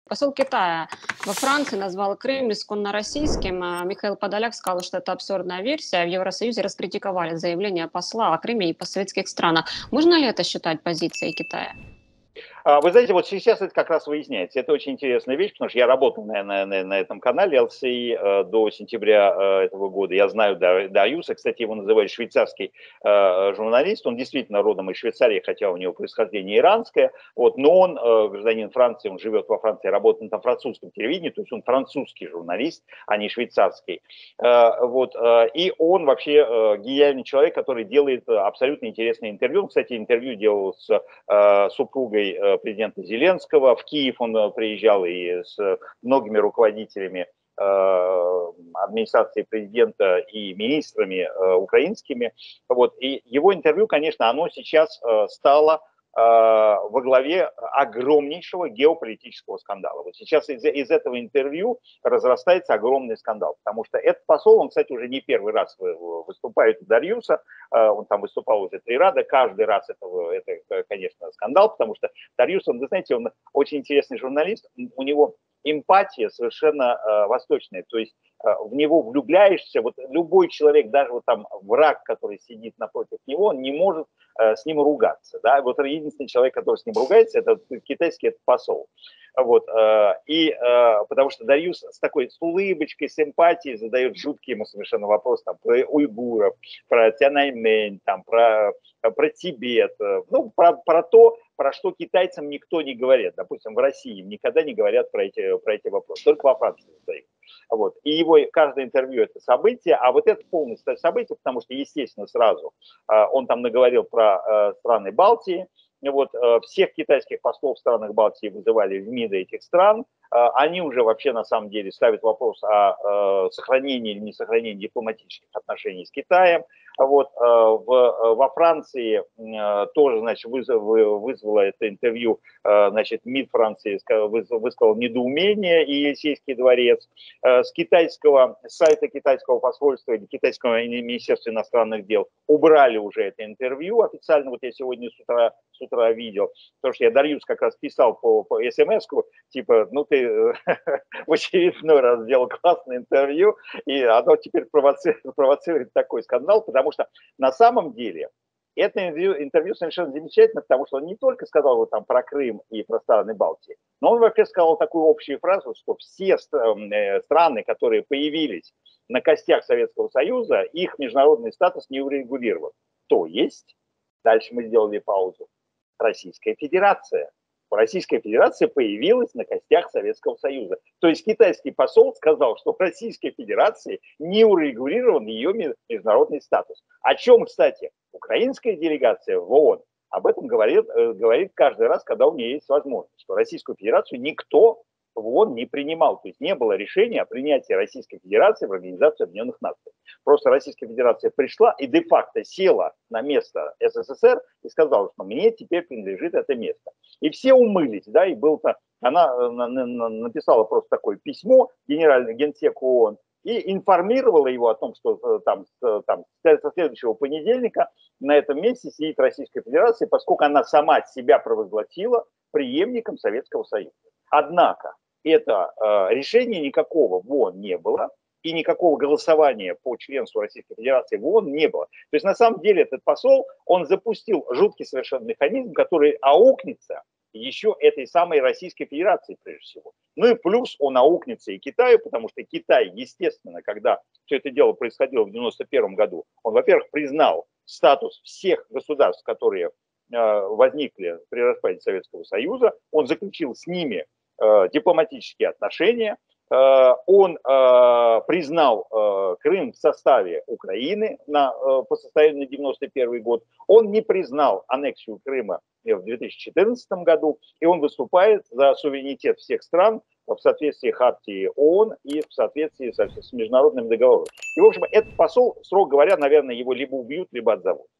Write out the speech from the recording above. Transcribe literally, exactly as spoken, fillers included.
Посол Китая во Франции назвал Крым исконно российским. а Михаил Подоляк сказал, что это абсурдная версия. В Евросоюзе раскритиковали заявление посла о Крыме и постсоветских странах. Можно ли это считать позицией Китая? А, Вы знаете, вот сейчас это как раз выясняется. Это очень интересная вещь, потому что я работал на, на, на, на этом канале эл си ай э, до сентября э, этого года. Я знаю Дар- Дариуса, кстати, его называют швейцарский э, журналист. Он действительно родом из Швейцарии, хотя у него происхождение иранское. Вот, но он э, гражданин Франции, он живет во Франции, работает на французском телевидении, то есть он французский журналист, а не швейцарский. Э, вот, э, и он вообще э, гениальный человек, который делает э, абсолютно интересные интервью. Он, кстати, интервью делал с э, супругой э, президента Зеленского. В Киев он э, приезжал и с многими руководителями э, администрации президента и министрами э, украинскими. Вот. И его интервью, конечно, оно сейчас э, стало э, во главе огромнейшего геополитического скандала. Вот сейчас из, из этого интервью разрастается огромный скандал, потому что этот посол, он, кстати, уже не первый раз выступает у Дариуса, э, он там выступал уже три раза, каждый раз это, это, конечно, скандал, потому что Дариус, он, вы знаете, он очень интересный журналист, у него эмпатия совершенно э, восточная, то есть э, в него влюбляешься, вот любой человек, даже вот там враг, который сидит напротив него, он не может э, с ним ругаться, да, вот единственный человек, который с ним ругается, это китайский, это посол. Вот, э, и э, потому что Дариус с такой с улыбочкой, с эмпатией задает жуткие ему совершенно вопросы там, про уйгуров, про Тяньаньмэнь, там, про, про Тибет, э, ну, про, про то, про что китайцам никто не говорит. Допустим, в России никогда не говорят про эти, про эти вопросы, только во Франции задают. Вот. И его каждое интервью это событие, а вот это полностью событие, потому что, естественно, сразу э, он там наговорил про э, страны Балтии. Вот, э, всех китайских послов в странах Балтии вызывали в МИДы этих стран. Э, они уже вообще на самом деле ставят вопрос о э, сохранении или не сохранении дипломатических отношений с Китаем. Вот, э, в, во Франции э, тоже, значит, вызов, вызвало это интервью, э, значит, МИД Франции высказал недоумение и Елисейский дворец. Э, с китайского с сайта китайского посольства или китайского министерства иностранных дел убрали уже это интервью официально. Вот я сегодня с утра, с утра видел, потому что я Дариус как раз писал по, по смс-ку, типа, ну ты в очередной раз сделал классное интервью, и оно теперь провоцирует, провоцирует такой скандал, потому что на самом деле это интервью, интервью совершенно замечательно, потому что он не только сказал вот там про Крым и про страны Балтии, но он вообще сказал такую общую фразу, что все страны, которые появились на костях Советского Союза, их международный статус не урегулирован. То есть, дальше мы сделали паузу, Российская Федерация. Российская Федерация появилась на костях Советского Союза. То есть китайский посол сказал, что в Российской Федерации не урегулирован ее международный статус. О чем, кстати, украинская делегация в ООН об этом говорит, говорит каждый раз, когда у нее есть возможность, что Российскую Федерацию никто в ООН не принимал. То есть не было решения о принятии Российской Федерации в Организацию Объединенных Наций. Просто Российская Федерация пришла и де-факто села на место эс эс эс эр и сказала, что мне теперь принадлежит это место. И все умылись, да, и был-то, она написала просто такое письмо генеральному генсеку ООН и информировала его о том, что там, там со следующего понедельника на этом месте сидит Российская Федерация, поскольку она сама себя провозгласила преемником Советского Союза. Однако это э, решения никакого в ООН не было, и никакого голосования по членству Российской Федерации в ООН не было. То есть на самом деле этот посол, он запустил жуткий совершенно механизм, который аукнется еще этой самой Российской Федерации прежде всего. Ну и плюс он аукнется и Китаю, потому что Китай, естественно, когда все это дело происходило в девяносто первом году, он, во-первых, признал статус всех государств, которые э, возникли при распаде Советского Союза, он заключил с ними э, дипломатические отношения, он э, признал э, Крым в составе Украины на, э, по состоянию на девяносто первый год, он не признал аннексию Крыма в две тысячи четырнадцатом году, и он выступает за суверенитет всех стран в соответствии с Хартией ООН и в соответствии со, с международным договором. И, в общем, этот посол, строго говоря, наверное, его либо убьют, либо отзовут.